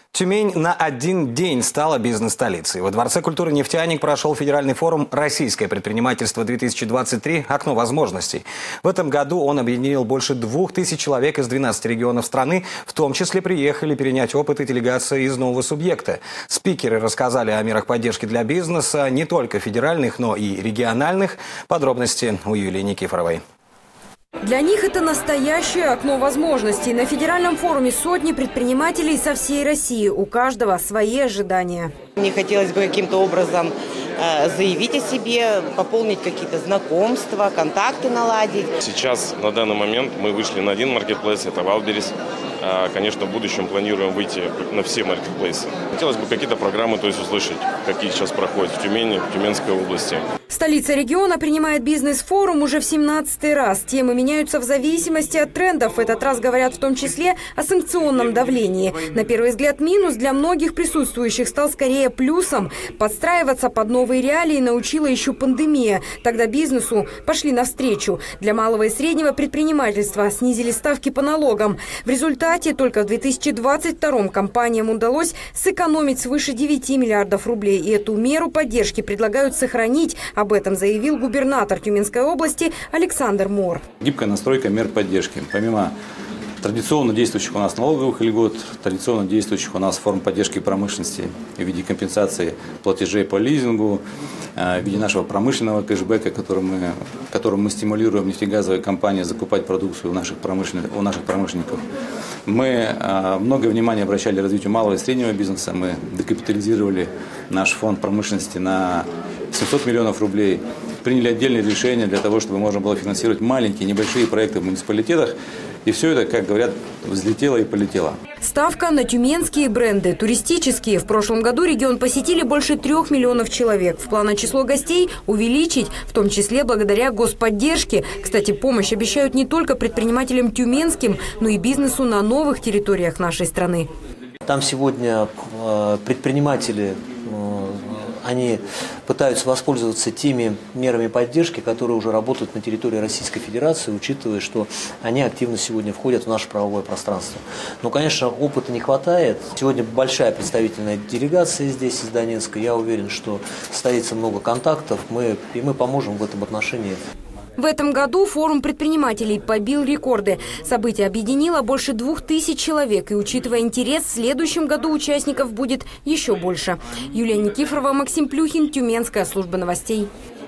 Тюмень на один день стала бизнес-столицей. Во Дворце культуры «Нефтяник» прошел федеральный форум «Российское предпринимательство-2023. Окно возможностей». В этом году он объединил больше 2000 человек из 12 регионов страны. В том числе приехали перенять опыт и делегация из нового субъекта. Спикеры рассказали о мерах поддержки для бизнеса, не только федеральных, но и региональных. Подробности у Юлии Никифоровой. Для них это настоящее окно возможностей. На федеральном форуме сотни предпринимателей со всей России. У каждого свои ожидания. Мне хотелось бы каким-то образом заявить о себе, пополнить какие-то знакомства, контакты наладить. Сейчас, на данный момент, мы вышли на один маркетплейс, это Wildberries. Конечно, в будущем планируем выйти на все маркетплейсы. Хотелось бы какие-то программы услышать, какие сейчас проходят в Тюмени, в Тюменской области. Столица региона принимает бизнес-форум уже в 17-й раз. Темы меняются в зависимости от трендов. В этот раз говорят в том числе о санкционном давлении. На первый взгляд минус для многих присутствующих стал скорее плюсом. Подстраиваться под новые реалии научила еще пандемия. Тогда бизнесу пошли навстречу. Для малого и среднего предпринимательства снизили ставки по налогам. В результате только в 2022 компаниям удалось сэкономить свыше 9 миллиардов рублей. И эту меру поддержки предлагают сохранить. Об этом заявил губернатор Тюменской области Александр Мор. Гибкая настройка мер поддержки. Помимо традиционно действующих у нас налоговых льгот, традиционно действующих у нас форм поддержки промышленности в виде компенсации платежей по лизингу, в виде нашего промышленного кэшбэка, которым мы стимулируем нефтегазовые компании закупать продукцию у наших промышленников. Мы много внимания обращали развитию малого и среднего бизнеса. Мы декапитализировали наш фонд промышленности на 700 миллионов рублей. Приняли отдельные решения для того, чтобы можно было финансировать маленькие, небольшие проекты в муниципалитетах. И все это, как говорят, взлетело и полетело. Ставка на тюменские бренды, туристические. В прошлом году регион посетили больше 3 миллионов человек. В планах число гостей увеличить, в том числе благодаря господдержке. Кстати, помощь обещают не только предпринимателям тюменским, но и бизнесу на новых территориях нашей страны. Там сегодня предприниматели, они пытаются воспользоваться теми мерами поддержки, которые уже работают на территории Российской Федерации, учитывая, что они активно сегодня входят в наше правовое пространство. Но, конечно, опыта не хватает. Сегодня большая представительная делегация здесь, из Донецка. Я уверен, что состоится много контактов, и мы поможем в этом отношении. В этом году форум предпринимателей побил рекорды. Событие объединило больше 2000 человек. И, учитывая интерес, в следующем году участников будет еще больше. Юлия Никифорова, Максим Плюхин, Тюменская служба новостей.